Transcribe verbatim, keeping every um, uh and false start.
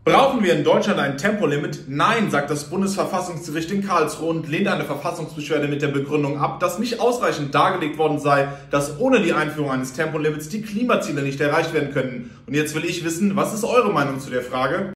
Brauchen wir in Deutschland ein Tempolimit? Nein, sagt das Bundesverfassungsgericht in Karlsruhe und lehnt eine Verfassungsbeschwerde mit der Begründung ab, dass nicht ausreichend dargelegt worden sei, dass ohne die Einführung eines Tempolimits die Klimaziele nicht erreicht werden können. Und jetzt will ich wissen, was ist eure Meinung zu der Frage?